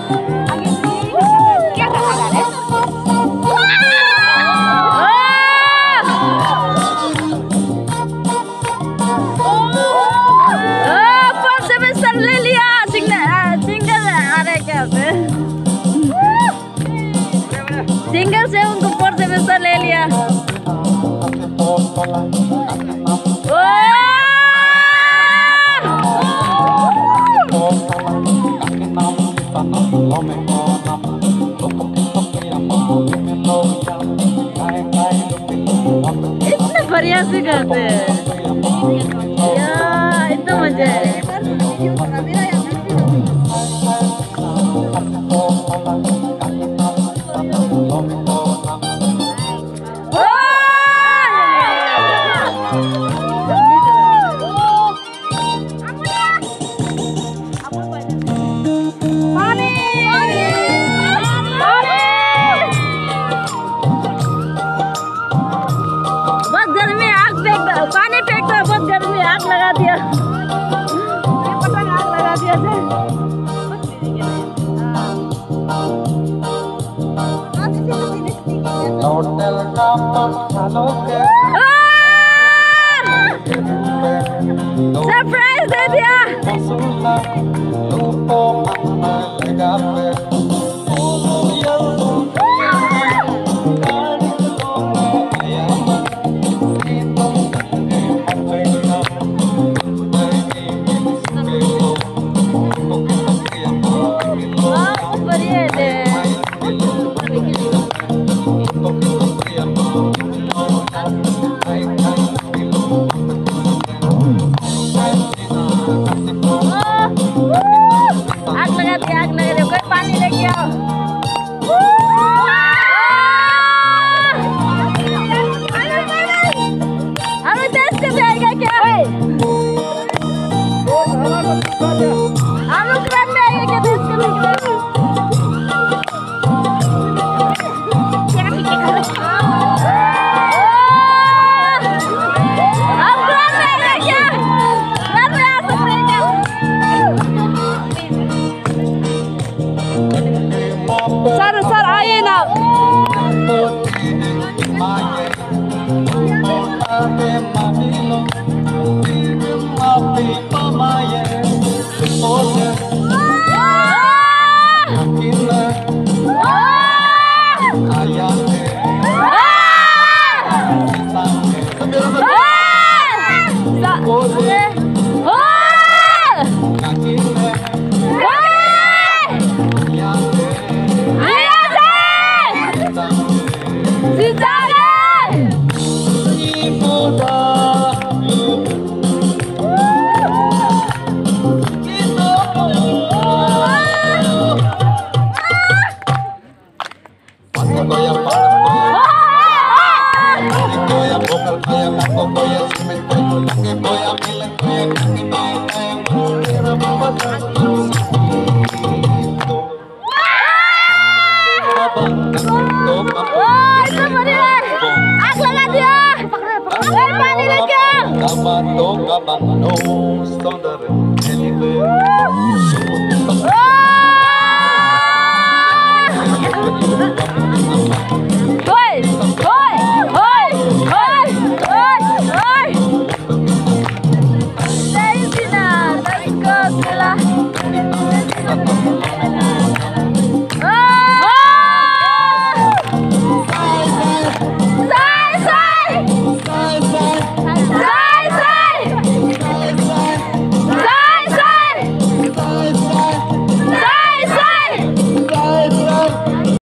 क्या कर रहा है? ले लिया सिंगल आ रहे क्या सिंगल से उनको फोर्थ सेमेस्टर ले लिया। इतना बढ़िया से करते हैं यार, इतना मजा है। पानी फेंक दो, बहुत गर्मी, आग लगा दिया, पतंग आग लगा दिया से। सरप्राइज दे दिया। आग लगा दिया, कोई पानी लेके आओ। अभी टेस्ट कर जाएगा क्या? हम लोग क्लब में आएंगे क्या टेस्ट करने के लिए? सर आइए ना।